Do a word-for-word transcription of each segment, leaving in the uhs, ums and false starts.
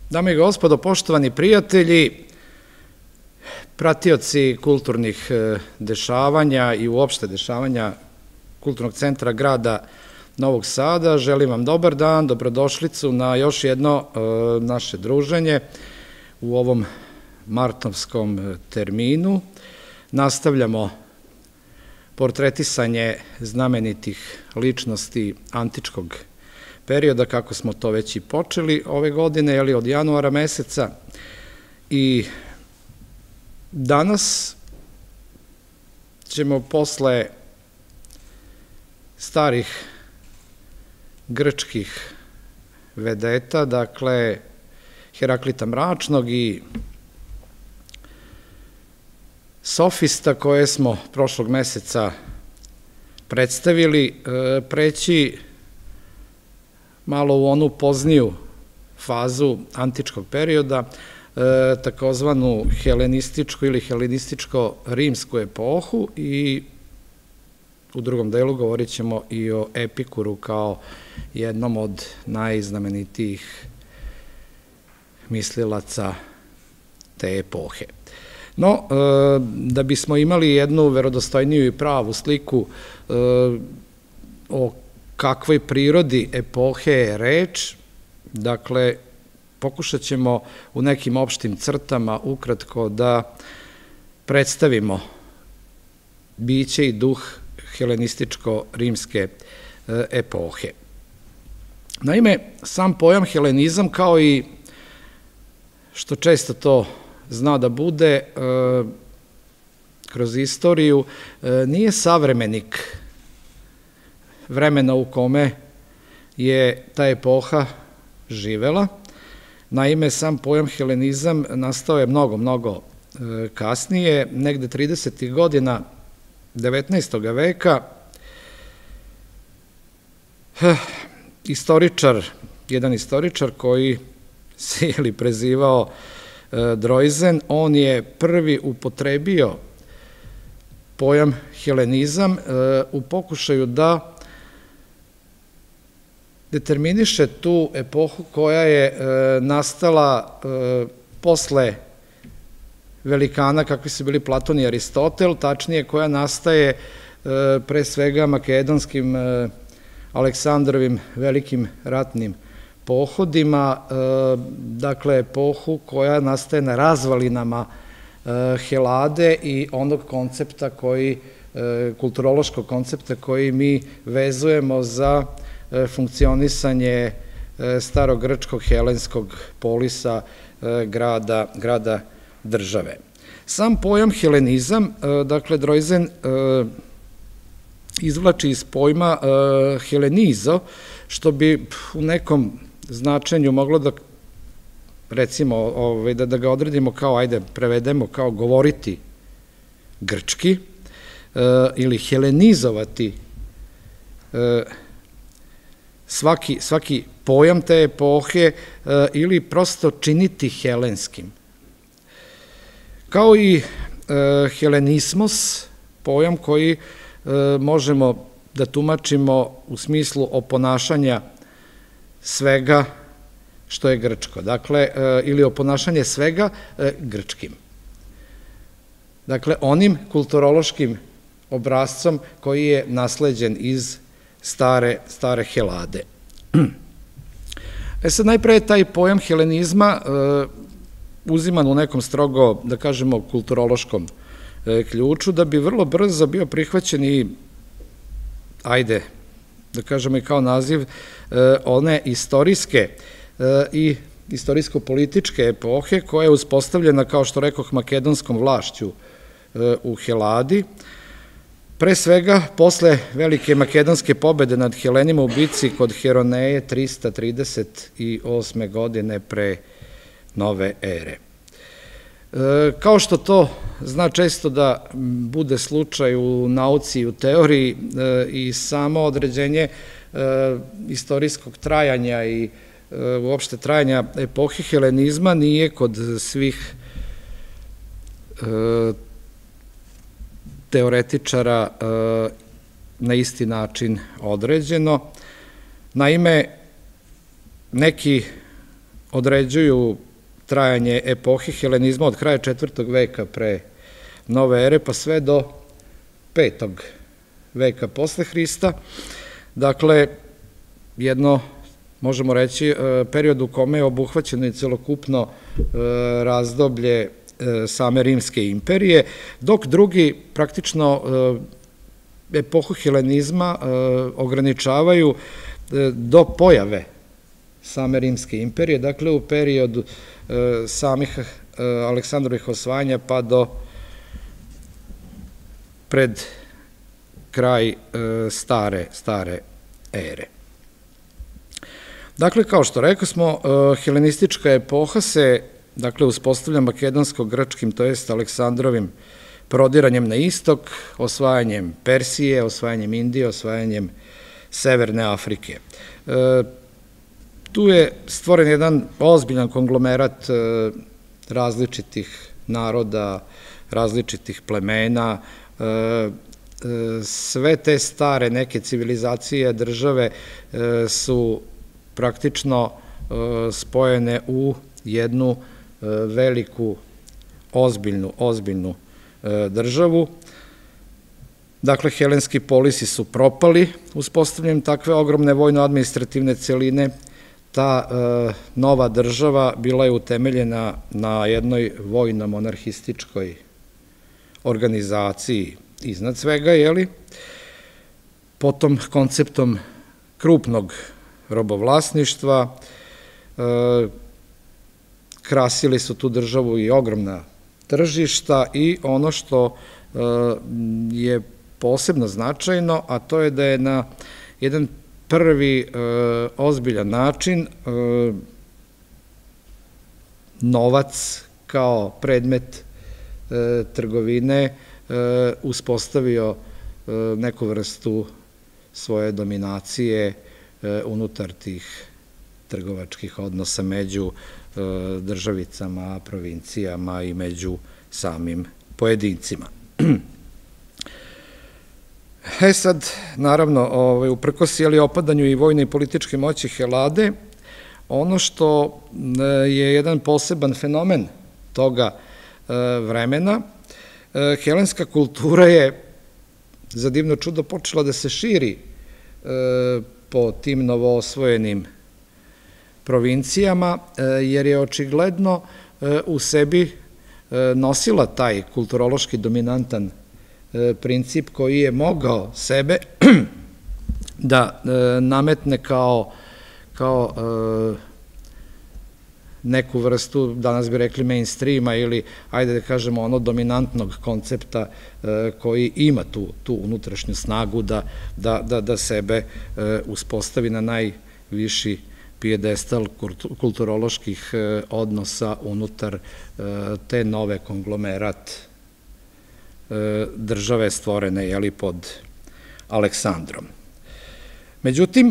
Dame i gospodo, poštovani prijatelji, pratioci kulturnih dešavanja i uopšte dešavanja Kulturnog centra grada Novog Sada, želim vam dobar dan, dobrodošlicu na još jedno naše druženje u ovom martovskom terminu. Nastavljamo portretisanje znamenitih ličnosti antičkog perioda, kako smo to već i počeli ove godine, ali od januara meseca. I danas ćemo posle starih grčkih vedeta, dakle Heraklita Mračnog i sofista koje smo prošlog meseca predstavili, preći malo u onu pozniju fazu antičkog perioda, takozvanu helenističku ili helenističko-rimsku epohu, i u drugom delu govorit ćemo i o Epikuru kao jednom od najznamenitijih mislilaca te epohe. No, da bismo imali jednu verodostojniju i pravu sliku o kakvoj prirodi epohe je reč, dakle, pokušat ćemo u nekim opštim crtama ukratko da predstavimo biće i duh helenističko-rimske epohe. Naime, sam pojam helenizam, kao i što često to zna da bude kroz istoriju, nije savremenik vremena u kome je ta epoha živela. Naime, sam pojam helenizam nastao je mnogo, mnogo kasnije, negde tridesetih godina devetnaestog veka. Istoričar, jedan istoričar koji se je prezivao Drojzen, on je prvi upotrebio pojam helenizam u pokušaju da determiniše tu epohu koja je nastala posle velikana kakvi su bili Platon i Aristotel, tačnije koja nastaje pre svega makedonskim Aleksandrovim velikim ratnim pohodima, dakle epohu koja nastaje na razvalinama Helade i onog koncepta koji, kulturološkog koncepta koji mi vezujemo za funkcionisanje starogrčkog helenskog polisa, grada, grada države. Sam pojam helenizam, dakle, Drojzen izvlači iz pojma helenizo, što bi u nekom značenju moglo da, recimo, da ga odredimo kao, ajde, prevedemo kao govoriti grčki, ili helenizovati svaki, svaki pojam te epohe, ili prosto činiti helenskim. Kao i helenismos, pojam koji možemo da tumačimo u smislu oponašanja svega što je grčko, dakle, ili oponašanje svega grčkim. Dakle, onim kulturološkim obrazcom koji je nasleđen iz stare, stare Helade. E sad, najpre je taj pojam helenizma uziman u nekom strogo, da kažemo, kulturološkom ključu, da bi vrlo brzo bio prihvaćen i, ajde, da kažemo i kao naziv, one istorijske i istorijsko-političke epohe koja je uspostavljena, kao što rekoh, makedonskom vlašću u Heladi, pre svega posle velike makedonske pobede nad Helenima u bici kod Heroneje trista trideset osme godine pre nove ere. Kao što to zna često da bude slučaj u nauci i u teoriji, i samo određenje istorijskog trajanja i uopšte trajanja epohe helenizma nije kod svih teoretičara na isti način određeno. Naime, neki određuju trajanje epohe helenizma od kraja četvrtog veka pre nove ere pa sve do petog veka posle Hrista. Dakle, jedno, možemo reći, period u kome je obuhvaćeno i celokupno razdoblje same Rimske imperije, dok drugi praktično epohu helenizma ograničavaju do pojave same Rimske imperije, dakle u periodu samih Aleksandrovih osvajanja pa do pred kraj stare, stare ere. Dakle, kao što rekao smo, helenistička epoha se, dakle, uspostavlja makedonsko-grčkim, to jest Aleksandrovim prodiranjem na istok, osvajanjem Persije, osvajanjem Indije, osvajanjem Severne Afrike. Tu je stvoren jedan ozbiljan konglomerat različitih naroda, različitih plemena, sve te stare neke civilizacije, države su praktično spojene u jednu veliku, ozbiljnu, ozbiljnu državu. Dakle, helenski polisi su propali uspostavljanjem takve ogromne vojno-administrativne celine. Ta nova država bila je utemeljena na jednoj vojno-monarhističkoj organizaciji iznad svega, jeli, potom konceptom krupnog robovlasništva, krasili su tu državu i ogromna tržišta i ono što je posebno značajno, a to je da je na jedan prvi ozbiljan način novac kao predmet trgovine uspostavio neku vrstu svoje dominacije unutar tih trgovačkih odnosa među državicama, provincijama i među samim pojedincima. E sad, naravno, uprkos opadanju i vojne i političke moći Helade, ono što je jedan poseban fenomen toga vremena, helenska kultura je za divno čudo počela da se širi po tim novoosvojenim provincijama, jer je očigledno u sebi nosila taj kulturološki dominantan princip koji je mogao sebe da nametne kao kao neku vrstu, danas bi rekli mainstreama ili, ajde da kažemo, ono dominantnog koncepta koji ima tu, tu unutrašnju snagu da, da, da, da sebe uspostavi na najviši pijedestal kulturoloških odnosa unutar te nove konglomerat države stvorene, jeli, pod Aleksandrom. Međutim,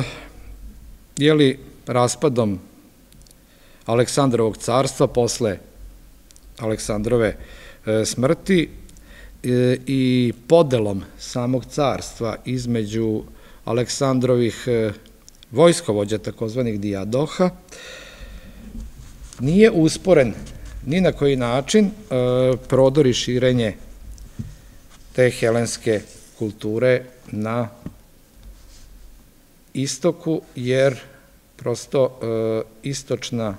jeli, raspadom Aleksandrovog carstva posle Aleksandrove smrti i podelom samog carstva između Aleksandrovih vojskovođa, takozvanih dijadoha, nije usporen ni na koji način prodor i širenje te helenske kulture na istoku, jer prosto istočna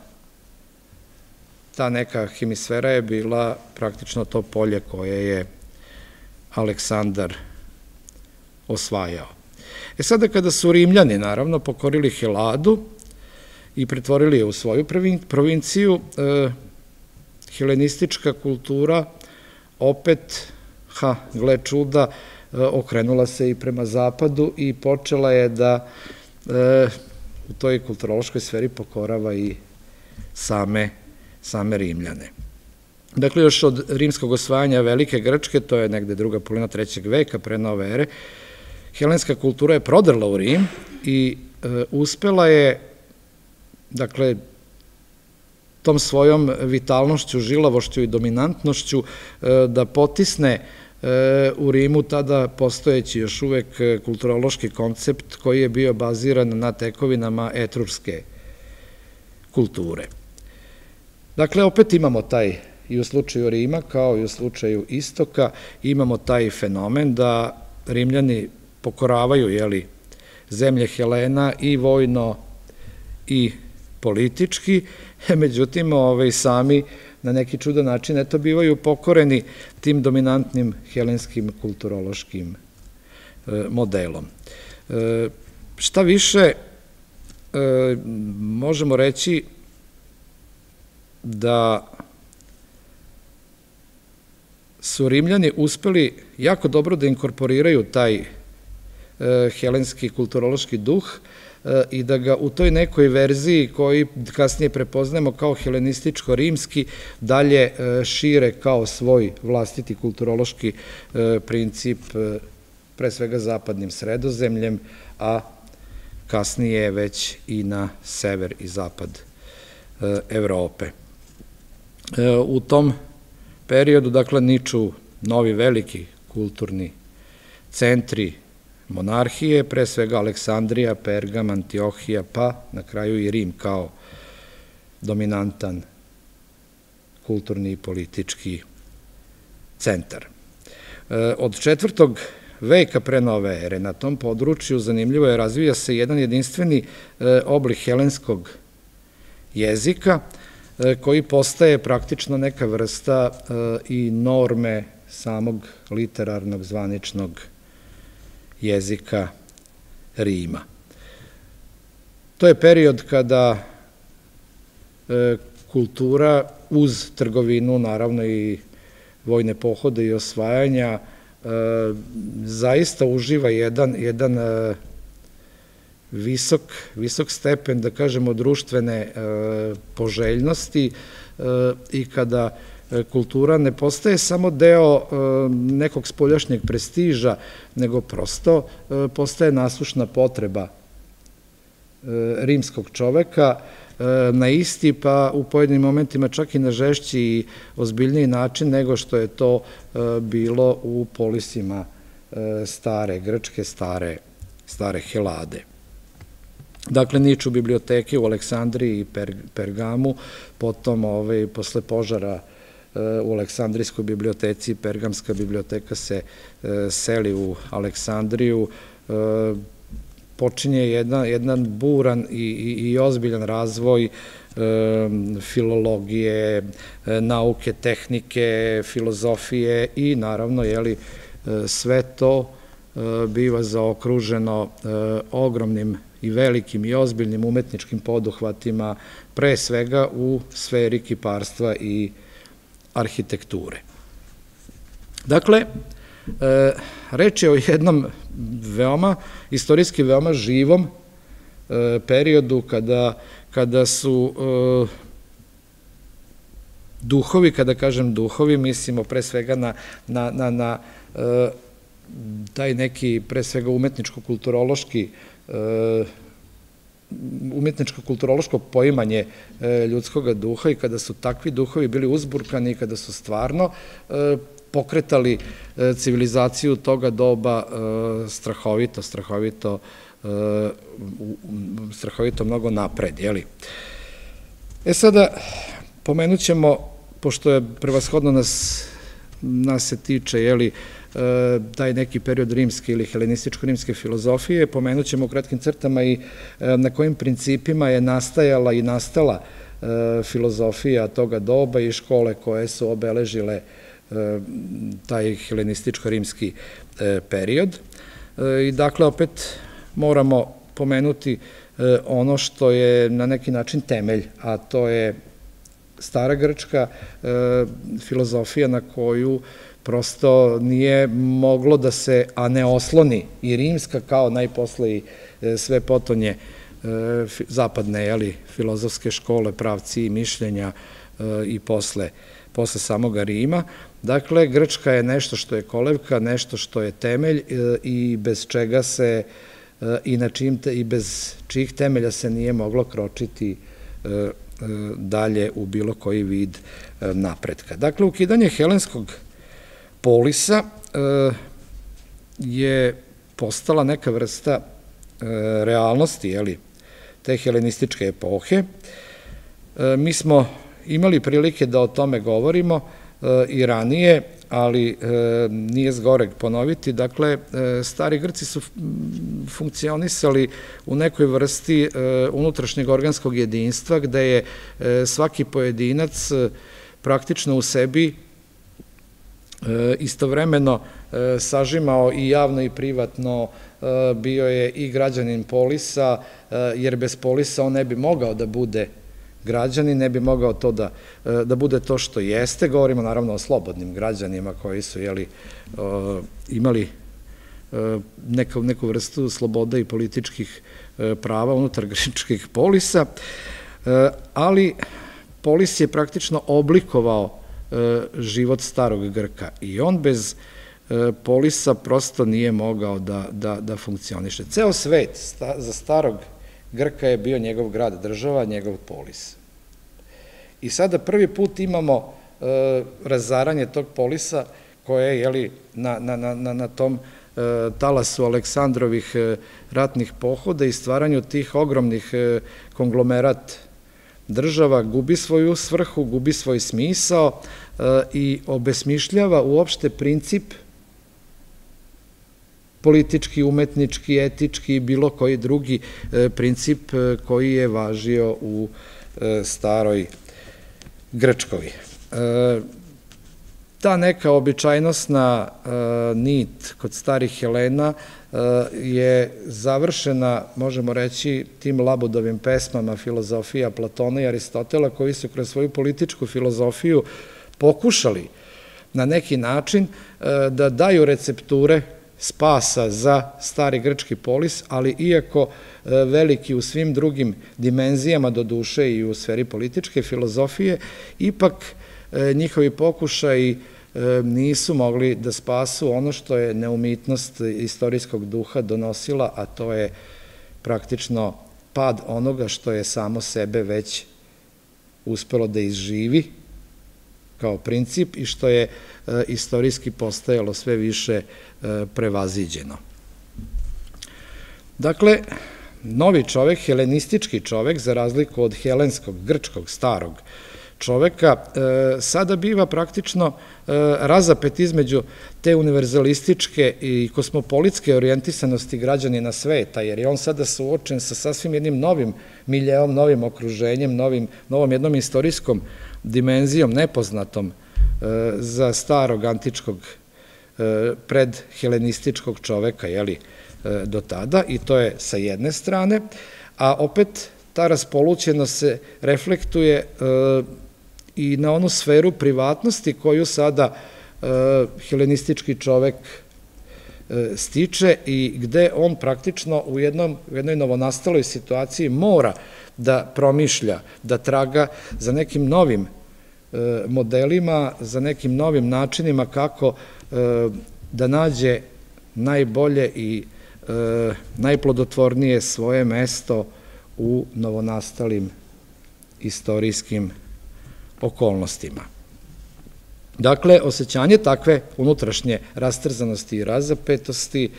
ta neka hemisfera je bila praktično to polje koje je Aleksandar osvajao. E sada, kada su Rimljani, naravno, pokorili Heladu i pretvorili je u svoju provinciju, helenistička kultura opet, ha, gle čuda, okrenula se i prema zapadu i počela je da u toj kulturološkoj sferi pokorava i same, same Rimljane. Dakle, još od rimskog osvajanja Velike Grčke, to je negde druga polovina trećeg veka pre nove ere, helenska kultura je prodrla u Rim i uspela je, dakle, tom svojom vitalnošću, žilavošću i dominantnošću da potisne u Rimu tada postojeći još uvek kulturološki koncept koji je bio baziran na tekovinama etrurske kulture. Dakle, opet imamo taj, i u slučaju Rima, kao i u slučaju Istoka, imamo taj fenomen da Rimljani pokoravaju, jeli, zemlje Helena i vojno i politički, međutim, sami na neki čudan način, eto, bivaju pokoreni tim dominantnim helenskim kulturološkim modelom. Šta više, možemo reći da su Rimljani uspeli jako dobro da inkorporiraju taj helenski kulturološki duh i da ga u toj nekoj verziji koji kasnije prepoznajemo kao helenističko-rimski dalje šire kao svoj vlastiti kulturološki princip pre svega zapadnim Sredozemljem, a kasnije već i na sever i zapad Evrope. U tom periodu, dakle, niču novi veliki kulturni centri monarhije, pre svega Aleksandrija, Pergam, Antiohija, pa na kraju i Rim kao dominantan kulturni i politički centar. Od četvrtog veka pre nove ere na tom području zanimljivo je razvija se jedan jedinstveni oblik helenskog jezika koji postaje praktično neka vrsta i norme samog literarnog zvaničnog jezika Rima. To je period kada kultura uz trgovinu, naravno i vojne pohode i osvajanja, zaista uživa jedan, jedan visok, visok stepen, da kažemo, društvene poželjnosti i kada kultura ne postaje samo deo nekog spoljašnjeg prestiža, nego prosto postaje nasušna potreba rimskog čoveka na isti, pa u pojedinim momentima čak i na žešći i ozbiljniji način nego što je to bilo u polisima stare Grčke, stare, stare Helade. Dakle, niču biblioteke u Aleksandriji i Pergamu, potom posle požara u Aleksandrijskoj biblioteci, Pergamska biblioteka se seli u Aleksandriju, počinje jedan buran i ozbiljan razvoj filologije, nauke, tehnike, filozofije i naravno, jeli, sve to biva zaokruženo ogromnim i velikim i ozbiljnim umetničkim poduhvatima, pre svega u sferi kiparstva i arhitekture. Dakle, reč je o jednom veoma, istorijski veoma živom periodu kada su duhovi, kada kažem duhovi, mislimo pre svega na taj neki pre svega umetničko-kulturološki umetničko-kulturološko poimanje ljudskog duha i kada su takvi duhovi bili uzburkani i kada su stvarno pokretali civilizaciju toga doba strahovito, strahovito, strahovito mnogo napred, jeli? E sada, pomenut ćemo, pošto je prevashodno nas, nas se tiče, jeli, taj neki period rimske ili helenističko-rimske filozofije, pomenut ćemo u kratkim crtama i na kojim principima je nastajala i nastala filozofija toga doba i škole koje su obeležile taj helenističko-rimski period. I dakle, opet moramo pomenuti ono što je na neki način temelj, a to je stara grčka filozofija na koju prosto nije moglo da se, a ne osloni i rimska kao najposle i sve potonje zapadne, jeli, filozofske škole, pravci i mišljenja i posle, posle samoga Rima. Dakle, Grčka je nešto što je kolevka, nešto što je temelj i bez čega se i na čim i bez čijih temelja se nije moglo kročiti dalje u bilo koji vid napretka. Dakle, ukidanje helenskog polisa je postala neka vrsta realnosti, jeli, te helenističke epohe, Mi smo imali prilike da o tome govorimo i ranije, ali nije zgoreg ponoviti. Dakle, stari Grci su funkcionisali u nekoj vrsti unutrašnjeg organskog jedinstva, gde je svaki pojedinac praktično u sebi istovremeno sažimao i javno i privatno, bio je i građanin polisa, jer bez polisa on ne bi mogao da bude građanin, ne bi mogao to da, da bude to što jeste. Govorimo naravno o slobodnim građanima koji su jeli, imali neku, neku vrstu sloboda i političkih prava unutar grčkih polisa, ali polis je praktično oblikovao život starog Grka i on bez polisa prosto nije mogao da, da, da funkcioniše. Ceo svet sta, za starog Grka je bio njegov grad, država, njegov polis. I sada prvi put imamo e, razaranje tog polisa koje je jeli, na, na, na, na tom e, talasu Aleksandrovih e, ratnih pohoda i stvaranju tih ogromnih e, konglomerat država gubi svoju svrhu, gubi svoj smisao e, i obesmišljava uopšte princip politički, umetnički, etički i bilo koji drugi princip koji je važio u staroj Grčkoj. Ta neka običajnostna nit kod starih Helena je završena, možemo reći, tim Labudovim pesmama filozofija Platona i Aristotela, koji su kroz svoju političku filozofiju pokušali na neki način da daju recepture spasa za stari grčki polis, ali iako veliki u svim drugim dimenzijama do duše i u sferi političke filozofije, ipak njihovi pokušaji nisu mogli da spasu ono što je neumitnost istorijskog duha donosila, a to je praktično pad onoga što je samo sebe već uspelo da izživi kao princip i što je istorijski postajalo sve više prevaziđeno. Dakle, novi čovek, helenistički čovek, za razliku od helenskog, grčkog, starog čoveka, sada biva praktično razapet između te univerzalističke i kosmopolitske orijentisanosti građanina sveta, jer je on sada suočen sa sasvim jednim novim miljeom, novim okruženjem, novim, novom jednom istorijskom dimenzijom, nepoznatom za starog antičkog predhelenističkog čoveka, jeli, do tada, i to je sa jedne strane, a opet ta raspolućenost se reflektuje i na onu sferu privatnosti koju sada helenistički čovek stiče i gde on praktično u jednom, u jednoj novonastaloj situaciji mora da promišlja, da traga za nekim novim modelima, za nekim novim načinima kako da nađe najbolje i najplodotvornije svoje mesto u novonastalim istorijskim okolnostima. Dakle, osjećanje takve unutrašnje rastrzanosti i razapetosti,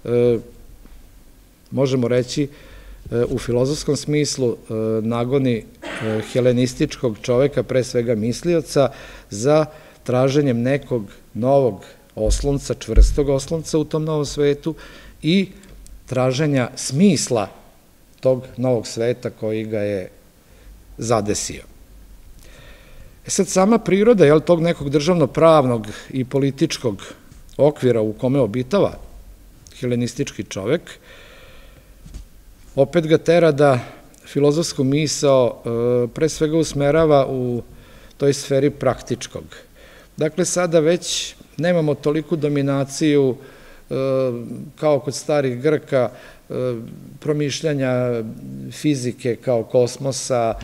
možemo reći, u filozofskom smislu nagoni helenističkog čoveka, pre svega mislioca, za traženjem nekog novog oslonca, čvrstog oslonca u tom novom svetu i traženja smisla tog novog sveta koji ga je zadesio. E sad, sama priroda, jel, tog nekog državno-pravnog i političkog okvira u kome obitava helenistički čovek, opet ga tera da filozofsku misao pre svega usmerava u toj sferi praktičkog. Dakle, sada već nemamo toliku dominaciju kao kod starih Grka, promišljanja fizike kao kosmosa,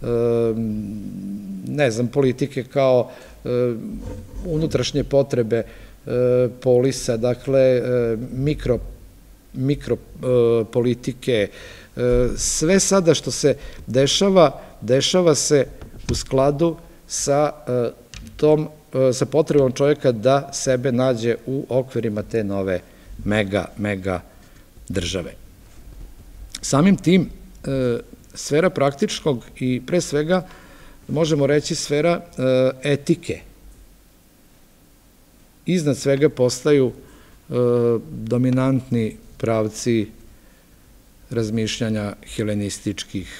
ne znam, politike kao unutrašnje potrebe polisa, dakle, mikro, mikropolitike, sve sada što se dešava, dešava se u skladu sa tom, sa potrebom čovjeka da sebe nađe u okvirima te nove mega, mega države. Samim tim, sfera praktičkog i pre svega možemo reći, sfera etike. Iznad svega postaju dominantni pravci razmišljanja helenističkih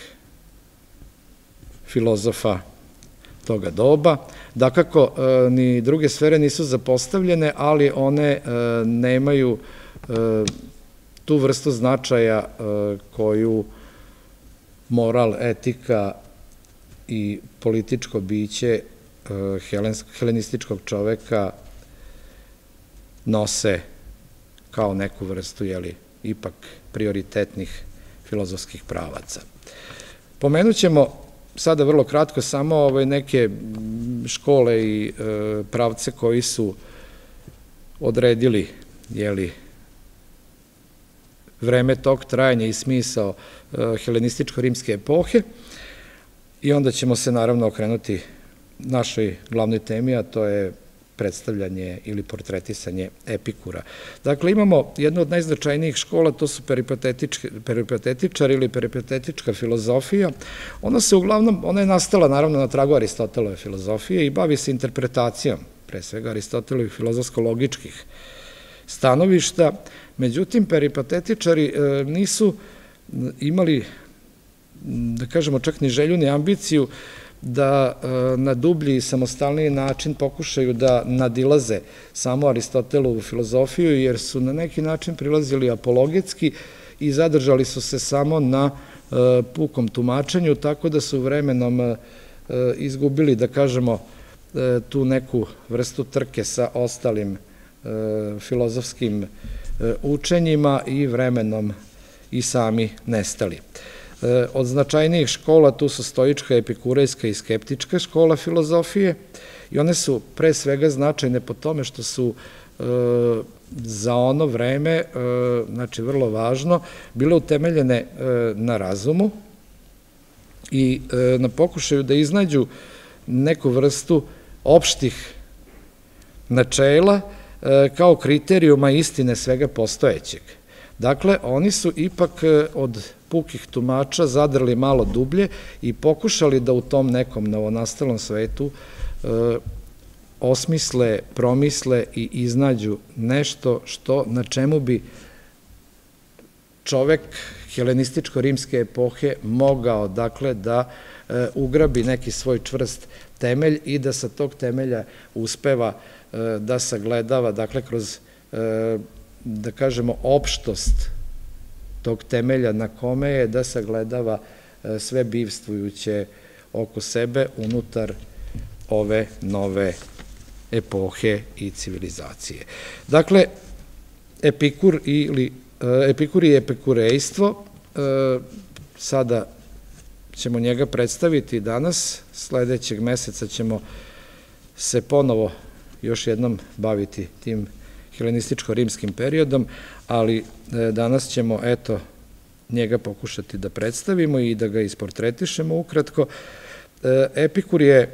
filozofa toga doba. Dakako, ni druge sfere nisu zapostavljene, ali one nemaju tu vrstu značaja koju moral, etika i političko biće helenističkog čoveka nose kao neku vrstu, jeli, ipak prioritetnih filozofskih pravaca. Pomenut ćemo sada vrlo kratko samo neke škole i pravce koji su odredili, jeli, vreme tog trajanja i smisao helenističko-rimske epohe i onda ćemo se naravno okrenuti našoj glavnoj temi, a to je predstavljanje ili portretisanje Epikura. Dakle, imamo jednu od najznačajnijih škola, to su peripatetičari ili peripatetička filozofija. Ona se uglavnom, ona je nastala naravno na tragu Aristotelove filozofije i bavi se interpretacijom, pre svega Aristotelovih filozofsko-logičkih stanovišta. Međutim, peripatetičari nisu imali, da kažemo, čak ni želju ni ambiciju da na dublji i samostalniji način pokušaju da nadilaze samo Aristotelovu filozofiju, jer su na neki način prilazili apologetski i zadržali su se samo na pukom tumačenju, tako da su vremenom izgubili, da kažemo, tu neku vrstu trke sa ostalim filozofskim učenjima i vremenom i sami nestali. Od značajnijih škola tu su stoička, epikurejska i skeptička škola filozofije i one su pre svega značajne po tome što su za ono vreme, znači vrlo važno, bile utemeljene na razumu i na pokušaju da iznađu neku vrstu opštih načela kao kriterijuma istine svega postojećeg. Dakle, oni su ipak od pukih tumača zadrli malo dublje i pokušali da u tom nekom novonastalom svetu osmisle, promisle i iznađu nešto što, na čemu bi čovek helenističko-rimske epohe mogao, dakle, da ugrabi neki svoj čvrst temelj i da sa tog temelja uspeva da sagledava, dakle, kroz, da kažemo, opštost tog temelja na kome je da sagledava sve bivstvujuće oko sebe unutar ove nove epohe i civilizacije. Dakle, Epikur ili Epikur i epikurejstvo, sada ćemo njega predstaviti danas, sledećeg meseca ćemo se ponovo još jednom baviti tim helenističko-rimskim periodom, ali danas ćemo, eto, njega pokušati da predstavimo i da ga isportretišemo ukratko. Epikur je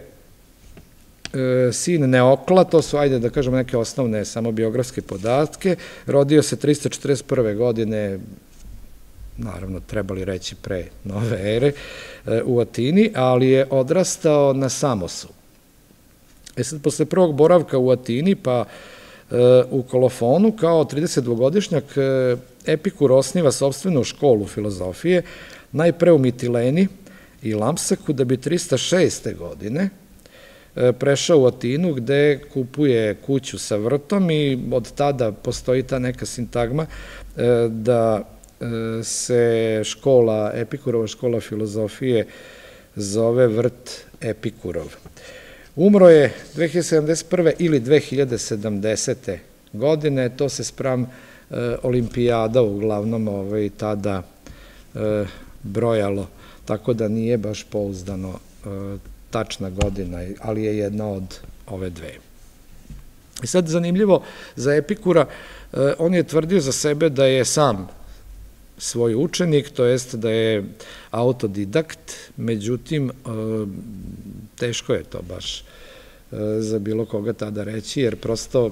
sin Neokla, to su, ajde da kažemo, neke osnovne samobiografske podatke, rodio se trista četrdeset prve godine, naravno trebali reći pre nove ere, u Atini, ali je odrastao na Samosu. E sad, posle prvog boravka u Atini, pa u Kolofonu, kao tridesetdvogodišnjak, Epikur osniva sopstvenu školu filozofije, najpre u Mitileni i Lampsaku, da bi trista šeste godine prešao u Atinu, gde kupuje kuću sa vrtom i od tada postoji ta neka sintagma da se škola, Epikurova škola filozofije zove vrt Epikurov. Umro je dve hiljade sedamdeset prve ili dve hiljade sedamdesete godine, to se spram olimpijada uglavnom tada brojalo, tako da nije baš pouzdano tačna godina, ali je jedna od ove dve. I sad zanimljivo za Epikura, on je tvrdio za sebe da je sam svoj učenik, to jest da je autodidakt, međutim, teško je to baš za bilo koga tada reći, jer prosto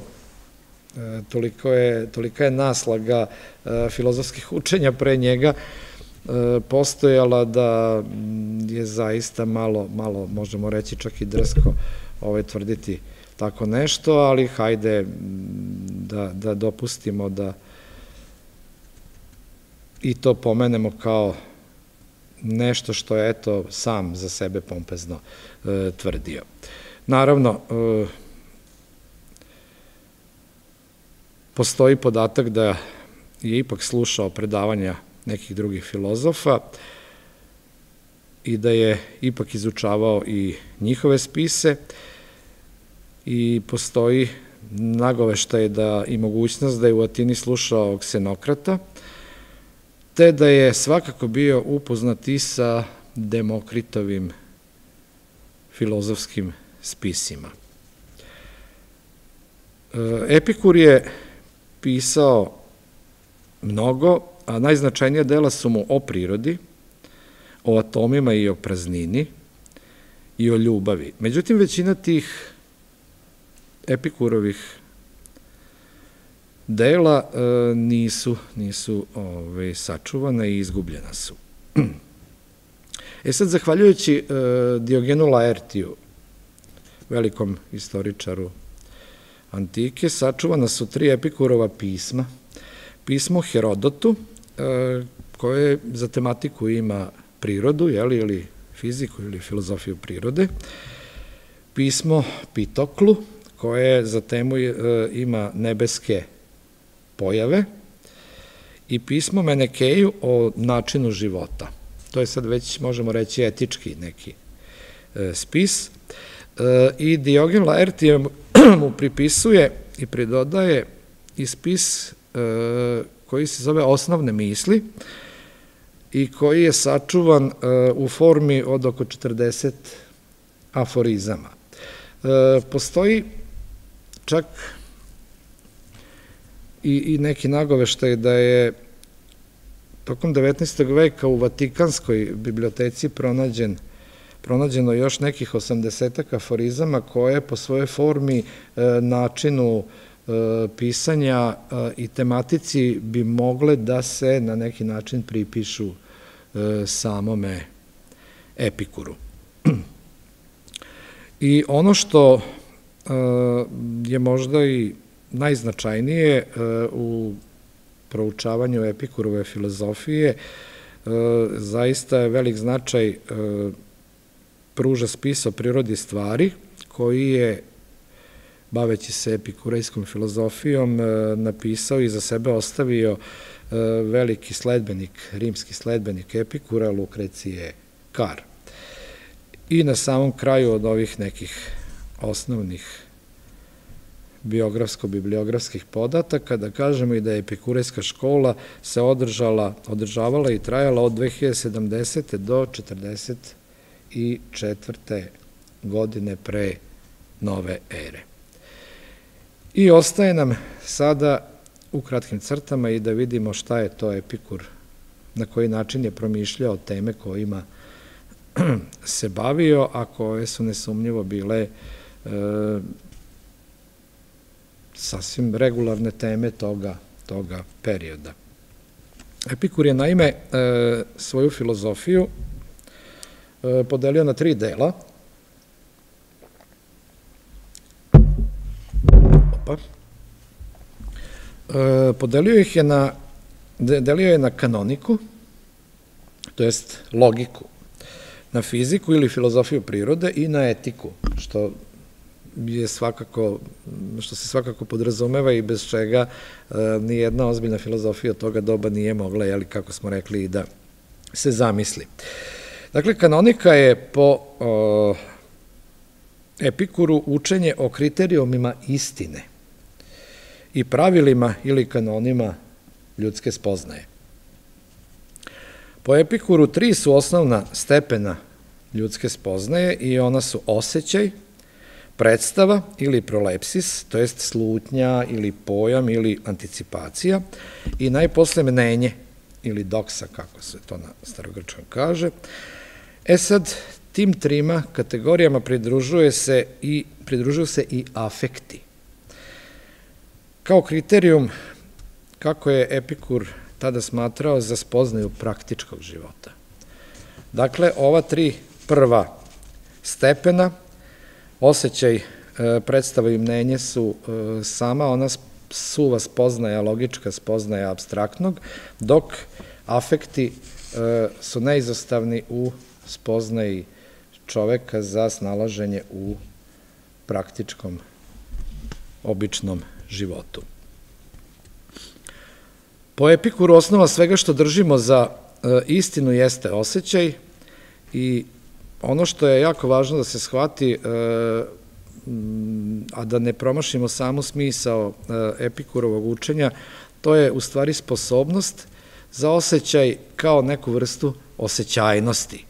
tolika je naslaga filozofskih učenja pre njega postojala, da je zaista malo, malo, možemo reći čak i drsko tvrditi tako nešto, ali hajde da dopustimo da i to pomenemo kao nešto što je, eto, sam za sebe pompezno tvrdio. Naravno, postoji podatak da je ipak slušao predavanja nekih drugih filozofa i da je ipak izučavao i njihove spise i postoji nagoveštaj da i mogućnost da je u Atini slušao Ksenokrata, te da je svakako bio upoznat i sa Demokritovim filozofskim spisima. Epikur je pisao mnogo, a najznačajnija dela su mu o prirodi, o atomima i o praznini i o ljubavi. Međutim, većina tih Epikurovih dela nisu, nisu sačuvana i izgubljena su. E sad, zahvaljujući Diogenu Laertiju, velikom istoričaru antike, sačuvana su tri Epikurova pisma. Pismo Herodotu, koje za tematiku ima prirodu, ili fiziku, ili filozofiju prirode. Pismo Pitoklu, koje za temu ima nebeske pojave. I pismo Menekeju o načinu života. To je sad već, možemo reći, etički neki spis. I Diogen Laertije mu pripisuje i pridodaje i spis koji se zove Osnovne misli i koji je sačuvan u formi od oko četrdeset aforizama. Postoji čak i neki nagoveštaj da je tokom devetnaestog veka u Vatikanskoj biblioteci pronađeno još nekih osamdesetak aforizama koje po svojoj formi, načinu pisanja i tematici bi mogle da se na neki način pripišu samome Epikuru. I ono što je možda i najznačajnije u proučavanju Epikurove filozofije, zaista je velik značaj pruža spis o prirodi stvari, koji je, baveći se epikurejskom filozofijom, napisao i za sebe ostavio veliki sledbenik, rimski sledbenik Epikura, Lukrecije Kar. I na samom kraju od ovih nekih osnovnih biografsko-bibliografskih podataka, da kažemo i da je epikurejska škola se održavala i trajala od dve hiljade sedamdesete do četrdeset četvrte godine pre nove ere. I ostaje nam sada u kratkim crtama i da vidimo šta je to Epikur, na koji način je promišljao teme kojima se bavio, a koje su nesumnjivo bile sasvim regularne teme toga perioda. Epikur je naime svoju filozofiju podelio na tri dela. Opa. Podelio ih je na, delio je na kanoniku, to jest logiku, na fiziku ili filozofiju prirode i na etiku, što je svakako, što se svakako podrazumeva i bez čega nijedna ozbiljna filozofija od toga doba nije mogla, jeli, kako smo rekli, i da se zamisli. Dakle, kanonika je po Epikuru učenje o kriterijumima istine i pravilima ili kanonima ljudske spoznaje. Po Epikuru tri su osnovna stepena ljudske spoznaje i ona su osjećaj, predstava ili prolepsis, to jest slutnja ili pojam ili anticipacija, i najposle mnenje ili doksa, kako se to na starogrčkom kaže. E sad, tim trima kategorijama pridružuju se i, pridružuju se i afekti. Kao kriterijum, kako je Epikur tada smatrao za spoznaju praktičkog života. Dakle, ova tri prva stepena, osjećaj, predstava i mnenje su sama ona suva spoznaja, logička spoznaja apstraktnog, dok afekti su neizostavni u spoznaji čoveka za snalaženje u praktičkom, običnom životu. Po Epikuru osnova svega što držimo za istinu jeste osjećaj i ono što je jako važno da se shvati, a da ne promašimo samu smisao Epikurovog učenja, to je u stvari sposobnost za osjećaj kao neku vrstu osjećajnosti.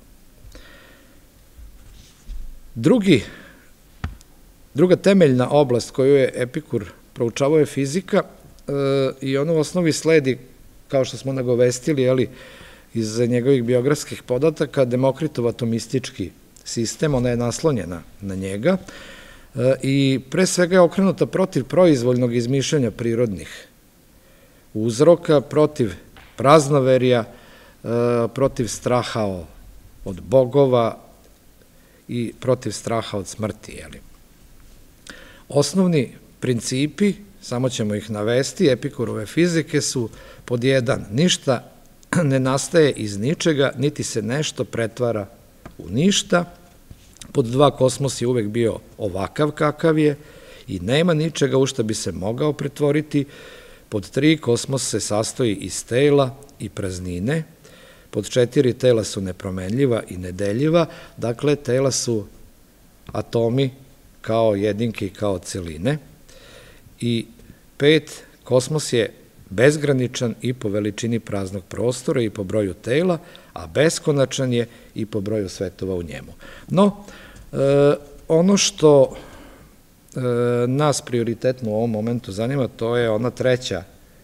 Drugi, druga temeljna oblast koju je Epikur proučavao je fizika i ono u osnovi sledi, kao što smo nagovestili, ali iz njegovih biografskih podataka, Demokritov atomistički sistem, ona je naslonjena na njega i pre svega je okrenuta protiv proizvoljnog izmišljanja prirodnih uzroka, protiv praznoverja, protiv straha od bogova i protiv straha od smrti. Osnovni principi, samo ćemo ih navesti, Epikurove fizike su pod jedan, ništa ne nastaje iz ničega, niti se nešto pretvara u ništa, pod dva, kosmos je uvek bio ovakav kakav je i nema ničega u šta bi se mogao pretvoriti, pod tri, kosmos se sastoji iz tela i praznine, pod četiri, tela su nepromenljiva i nedeljiva, dakle, tela su atomi kao jedinke i kao celine, i pet, kosmos je bezgraničan i po veličini praznog prostora i po broju tela, a beskonačan je i po broju svetova u njemu. No, ono što nas prioritetno u ovom momentu zanima, to je ona treća,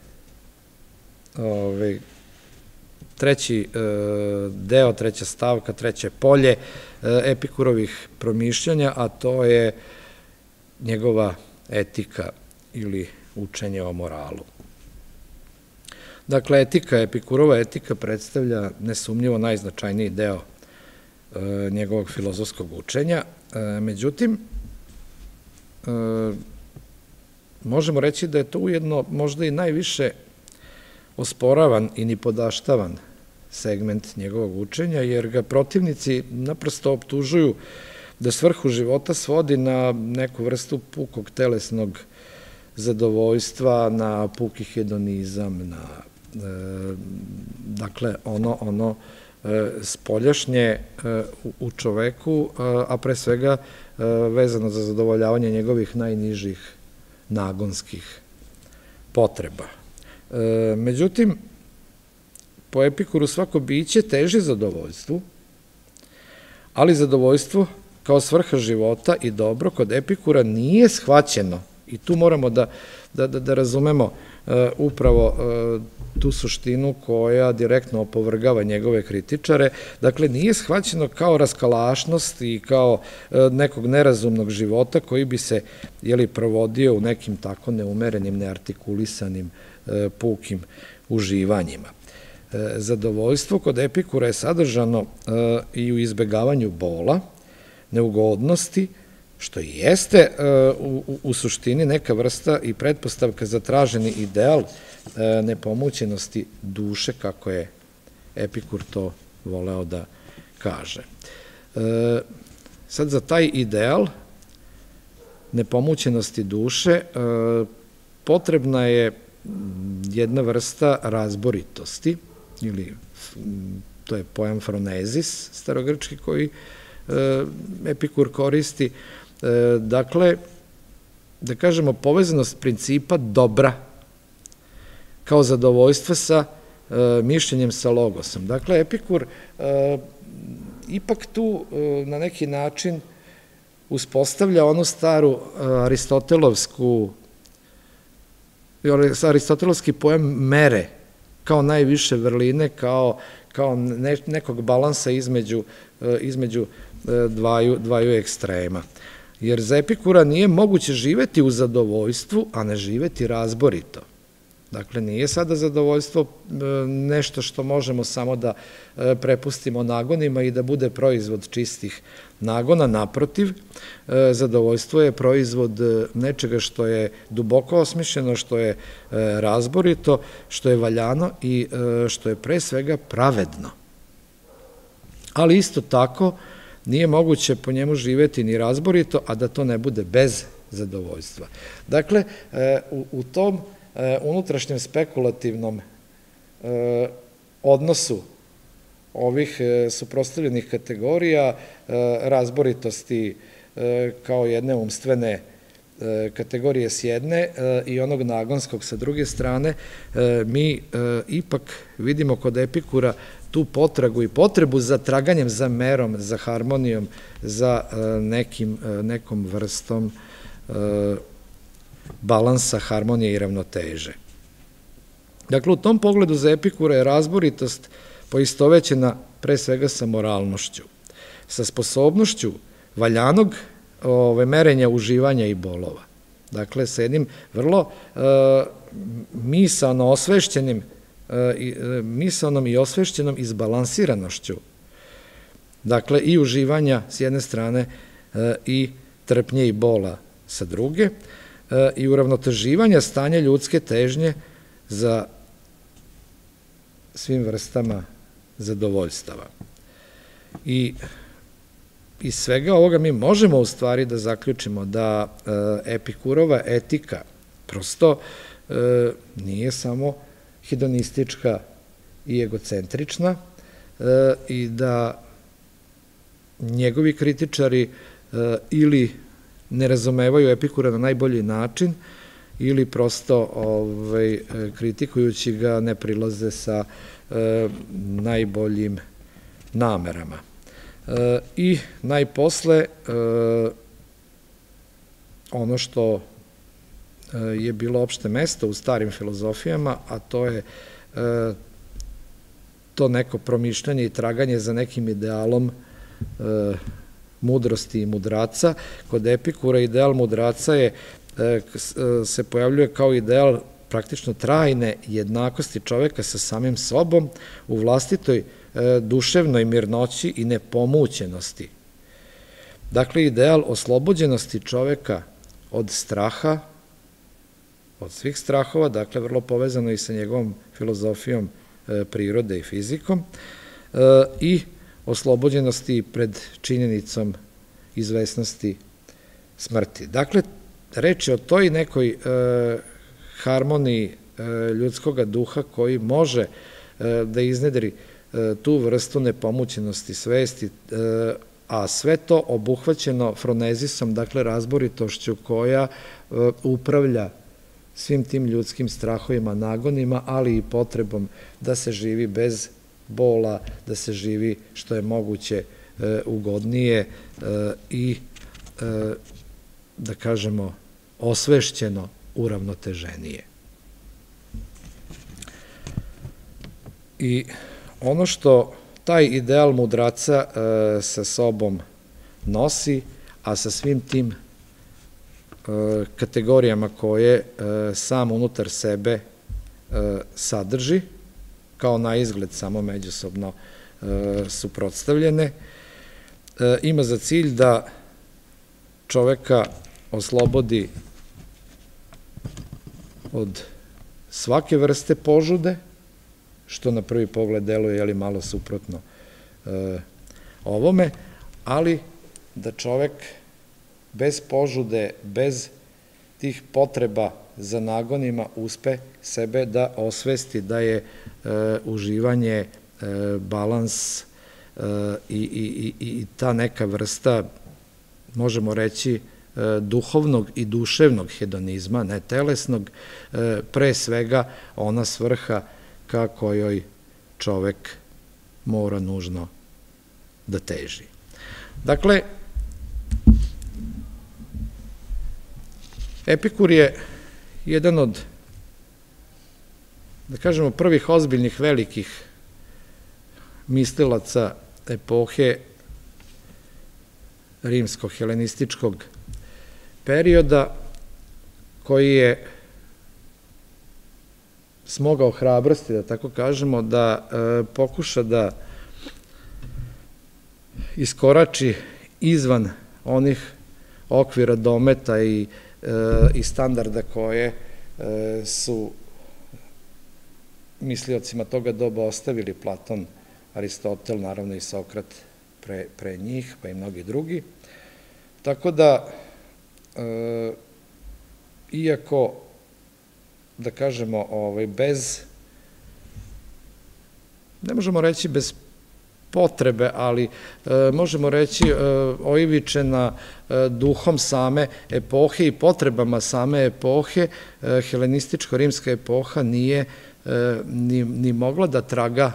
treći deo, treća stavka, treće polje Epikurovih promišljanja, a to je njegova etika ili učenje o moralu. Dakle, etika, Epikurova etika predstavlja nesumnjivo najznačajniji deo njegovog filozofskog učenja. Međutim, možemo reći da je to ujedno možda i najviše osporavan i nipodaštavan segment njegovog učenja, jer ga protivnici naprosto optužuju da svrhu života svodi na neku vrstu pukog telesnog zadovoljstva, na puki hedonizam, na dakle ono ono spoljašnje u čoveku, a pre svega vezano za zadovoljavanje njegovih najnižih nagonskih potreba. Međutim, po Epikuru svako biće teži zadovoljstvu, ali zadovoljstvo kao svrha života i dobro kod Epikura nije shvaćeno, i tu moramo da, da, da razumemo upravo tu suštinu koja direktno opovrgava njegove kritičare. Dakle, nije shvaćeno kao raskalašnost i kao nekog nerazumnog života koji bi se, jeli, provodio u nekim tako neumerenim, neartikulisanim, pukim uživanjima. Zadovoljstvo kod Epikura je sadržano i u izbegavanju bola, neugodnosti, što i jeste u suštini neka vrsta i pretpostavka za traženi ideal nepomućenosti duše, kako je Epikur to voleo da kaže. Sad, za taj ideal nepomućenosti duše potrebna je jedna vrsta razboritosti, ili to je pojam fronezis starogrčki koji Epikur koristi. Dakle, da kažemo, povezanost principa dobra kao zadovoljstva sa mišljenjem sa logosom. Dakle, Epikur ipak tu na neki način uspostavlja onu staru aristotelovsku, aristotelovski pojam mere kao najviše vrline, kao nekog balansa između dvaju ekstrema. Jer za Epikura nije moguće živeti u zadovoljstvu, a ne živeti razborito. Dakle, nije sada zadovoljstvo nešto što možemo samo da prepustimo nagonima i da bude proizvod čistih nagona. Naprotiv, zadovoljstvo je proizvod nečega što je duboko osmišljeno, što je razborito, što je valjano i što je pre svega pravedno. Ali isto tako nije moguće po njemu živeti ni razborito, a da to ne bude bez zadovoljstva. Dakle, u tom unutrašnjem spekulativnom odnosu ovih suprotstavljenih kategorija, razboritosti kao jedne umstvene kategorije s jedne i onog nagonskog sa druge strane, mi ipak vidimo kod Epikura tu potragu i potrebu za traganjem, za merom, za harmonijom, za nekom vrstom balansa, harmonije i ravnoteže. Dakle, u tom pogledu za Epikura je razboritost poistovećena pre svega sa moralnošću, sa sposobnošću valjanog merenja uživanja i bolova. Dakle, sa jednim vrlo misalno osvešćenim, misalnom i osvešćenom izbalansiranošću. Dakle, i uživanja s jedne strane i trpnje i bola sa druge i uravnoteživanja stanja ljudske težnje za svim vrstama zadovoljstava. I iz svega ovoga mi možemo u stvari da zaključimo da Epikurova etika prosto nije samo hedonistička i egocentrična i da njegovi kritičari ili ne razumevaju Epikura na najbolji način ili prosto kritikujući ga ne prilaze sa najboljim namerama. I najposle, ono što je bilo opšte mesto u starim filozofijama, a to je to neko promišljanje i traganje za nekim idealom mudrosti i mudraca. Kod Epikura ideal mudraca je, se pojavljuje kao ideal praktično trajne jednakosti čoveka sa samim sobom u vlastitoj duševnoj mirnoći i nepomućenosti. Dakle, ideal oslobođenosti čoveka od straha, od svih strahova, dakle, vrlo povezano i sa njegovom filozofijom prirode i fizikom, i oslobođenosti pred činjenicom izvesnosti smrti. Dakle, reč je o toj nekoj harmoniji ljudskog duha koji može da iznedri tu vrstu nepomućenosti svesti, a sve to obuhvaćeno fronezisom, dakle razboritošću koja upravlja svim tim ljudskim strahovima, nagonima, ali i potrebom da se živi bez bola, da se živi što je moguće ugodnije i, da kažemo, osvešćeno, uravnoteženije. I ono što taj ideal mudraca sa sobom nosi, a sa svim tim kategorijama koje sam unutar sebe sadrži, kao na izgled samo međusobno suprotstavljene, ima za cilj da čoveka oslobodi od svake vrste požude, što na prvi pogled deluje malo suprotno ovome, ali da čovek bez požude, bez tih potreba za nagonima uspe sebe da osvesti da je uživanje, balans i ta neka vrsta, možemo reći, duhovnog i duševnog hedonizma, ne telesnog, pre svega ona svrha ka kojoj čovek mora nužno da teži. Dakle, Epikur je jedan od, da kažemo, prvih ozbiljnih velikih mislilaca epohe rimsko-helenističkog perioda, koji je smogao hrabrosti, da tako kažemo, da pokuša da iskorači izvan onih okvira dometa i standarda koje su misliocima toga doba ostavili Platon, Aristotel, naravno i Sokrat pre njih, pa i mnogi drugi. Tako da, iako, da kažemo, bez, ne možemo reći bez potrebe, ali možemo reći oivičena duhom same epohe i potrebama same epohe, helenističko-rimska epoha nije ni mogla da traga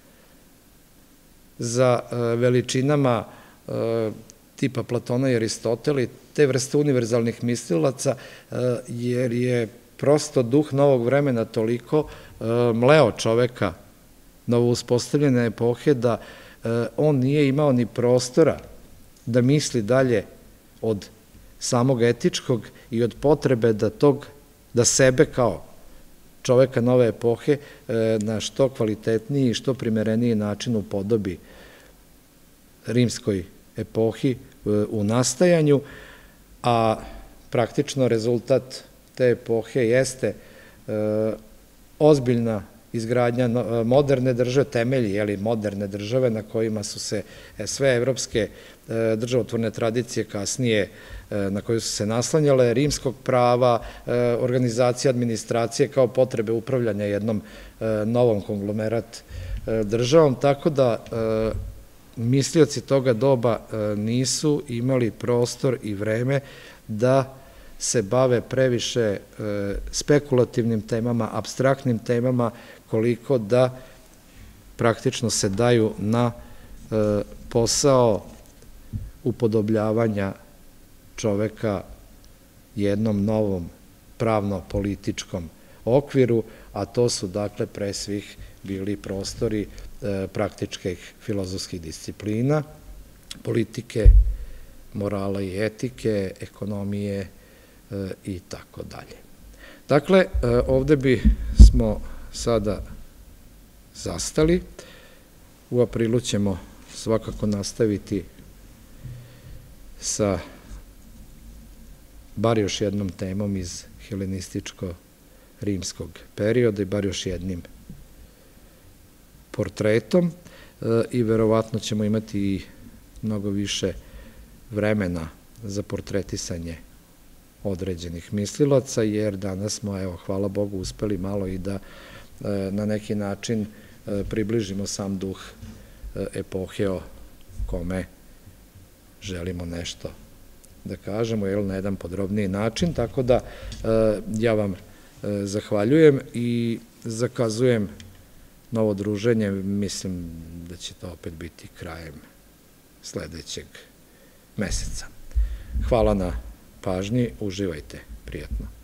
za veličinama tipa Platona i Aristotela i te vrste univerzalnih mislilaca, jer je prosto duh novog vremena toliko mleo čoveka novo uspostavljene epohe da on nije imao ni prostora da misli dalje od samog etičkog i od potrebe da tog, da sebe kao čoveka nove epohe na što kvalitetniji i što primereniji način upodobi rimskoj epohi u nastajanju, a praktično rezultat te epohe jeste ozbiljna izgradnja moderne države, temelji moderne države na kojima su se sve evropske državotvorne tradicije kasnije, na koje su se naslanjale, rimskog prava, organizacije, administracije kao potrebe upravljanja jednom novom konglomerat državom, tako da mislioci toga doba nisu imali prostor i vreme da se bave previše spekulativnim temama, apstraktnim temama, koliko da praktično se daju na posao upodobljavanja čoveka jednom novom pravno-političkom okviru, a to su dakle pre svih bili prostori praktičkih filozofskih disciplina, politike, morala i etike, ekonomije i tako dalje. Dakle, ovde bi smo sada zastali. U aprilu ćemo svakako nastaviti sa bar još jednom temom iz helenističko-rimskog perioda i bar još jednim portretom i verovatno ćemo imati i mnogo više vremena za portretisanje određenih mislilaca, jer danas smo, evo, hvala Bogu, uspeli malo i da na neki način približimo sam duh epohe o kome želimo nešto da kažemo, jel, na jedan podrobniji način, tako da ja vam zahvaljujem i zakazujem novo druženje, mislim da će to opet biti krajem sledećeg meseca. Hvala na pažnji, uživajte, prijatno.